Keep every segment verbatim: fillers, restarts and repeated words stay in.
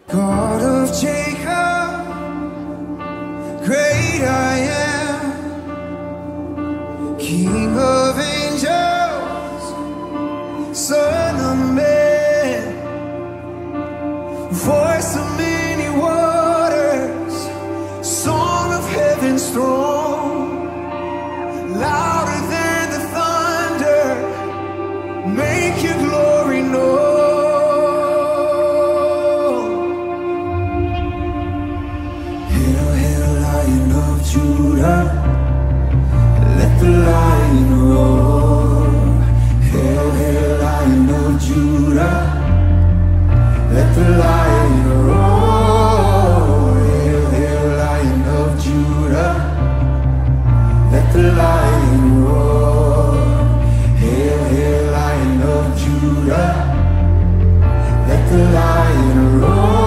God of Jacob, great I am, King of angels, Son of man, voice of many waters, song of heaven's throne, louder than the thunder, make your glory known. Judah, let the lion roar. Hail, hail, Lion of Judah, let the lion roar. Hail, hail, Lion of Judah, let the lion roar. Hail, hail, Lion of Judah, let the lion roar.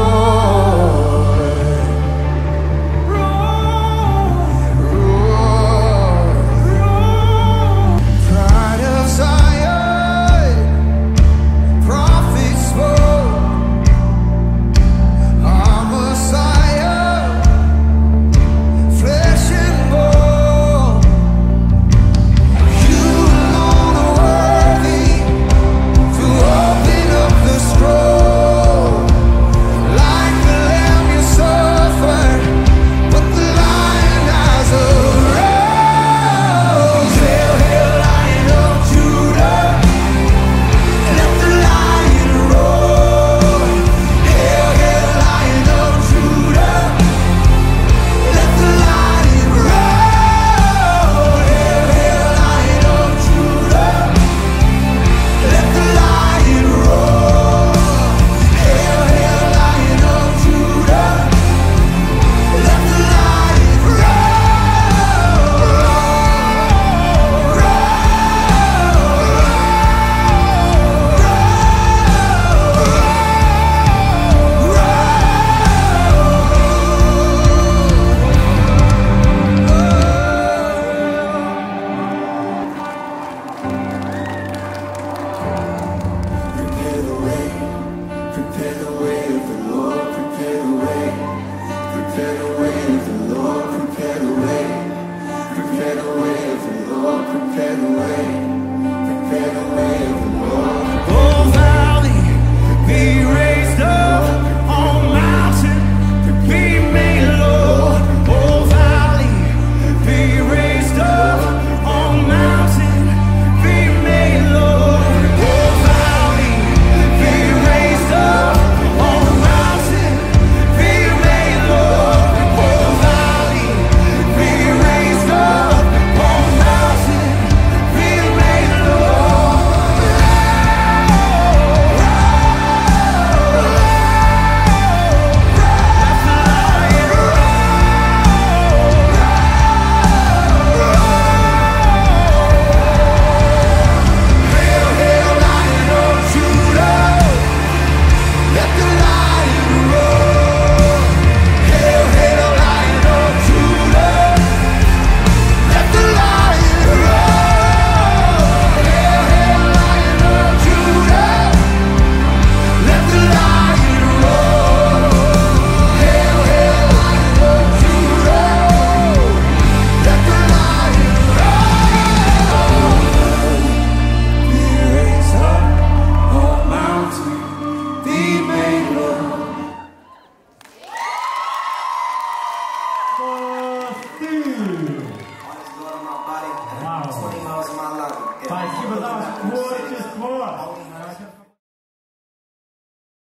Спасибо за творчество.